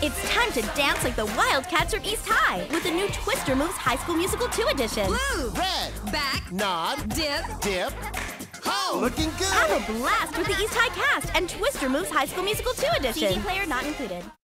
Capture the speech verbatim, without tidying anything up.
It's time to dance like the Wildcats from East High with the new Twister Moves High School Musical two edition. Blue, red, back, nod, dip, dip, ho! Looking good! Have a blast with the East High cast and Twister Moves High School Musical two edition. C D player not included.